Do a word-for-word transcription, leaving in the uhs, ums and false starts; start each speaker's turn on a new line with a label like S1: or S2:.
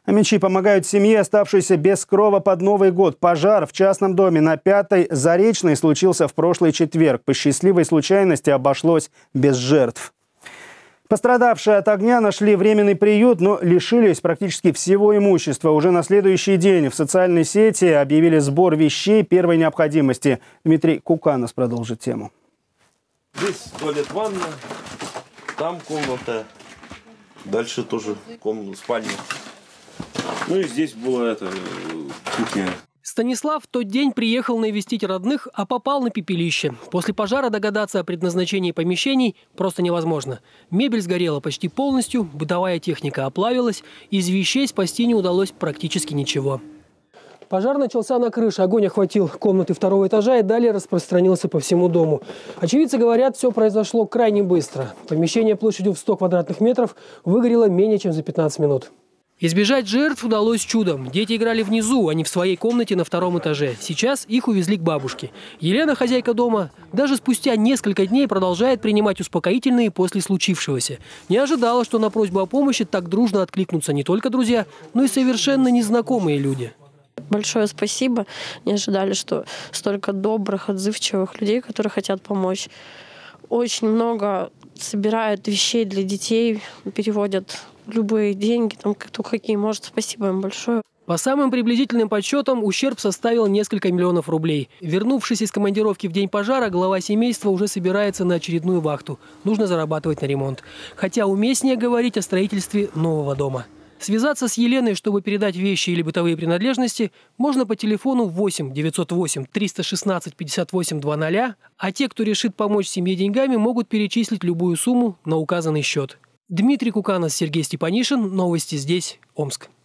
S1: Омичи помогают семье, оставшейся без крова под Новый год. Пожар в частном доме на Пятой Заречной случился в прошлый четверг. По счастливой случайности обошлось без жертв. Пострадавшие от огня нашли временный приют, но лишились практически всего имущества. Уже на следующий день в социальной сети объявили сбор вещей первой необходимости. Дмитрий Куканос продолжит тему.
S2: Здесь туалет, ванна, там комната, дальше тоже комната, спальня. Ну и здесь была эта кухня.
S3: Станислав в тот день приехал навестить родных, а попал на пепелище. После пожара догадаться о предназначении помещений просто невозможно. Мебель сгорела почти полностью, бытовая техника оплавилась, из вещей спасти не удалось практически ничего. Пожар начался на крыше, огонь охватил комнаты второго этажа и далее распространился по всему дому. Очевидцы говорят, все произошло крайне быстро. Помещение площадью в сто квадратных метров выгорело менее чем за пятнадцать минут. Избежать жертв удалось чудом. Дети играли внизу, а не в своей комнате на втором этаже. Сейчас их увезли к бабушке. Елена, хозяйка дома, даже спустя несколько дней продолжает принимать успокоительные после случившегося. Не ожидала, что на просьбу о помощи так дружно откликнутся не только друзья, но и совершенно незнакомые люди.
S4: Большое спасибо. Не ожидали, что столько добрых, отзывчивых людей, которые хотят помочь. Очень много собирают вещей для детей, переводят любые деньги, там кто какие может. Спасибо им большое.
S3: По самым приблизительным подсчетам, ущерб составил несколько миллионов рублей. Вернувшись из командировки в день пожара, глава семейства уже собирается на очередную вахту. Нужно зарабатывать на ремонт. Хотя уместнее говорить о строительстве нового дома. Связаться с Еленой, чтобы передать вещи или бытовые принадлежности, можно по телефону восемь девятьсот восемь триста шестнадцать пятьдесят восемь двадцать, а те, кто решит помочь семье деньгами, могут перечислить любую сумму на указанный счет. Дмитрий Куканос, Сергей Степанишин. Новости здесь, Омск.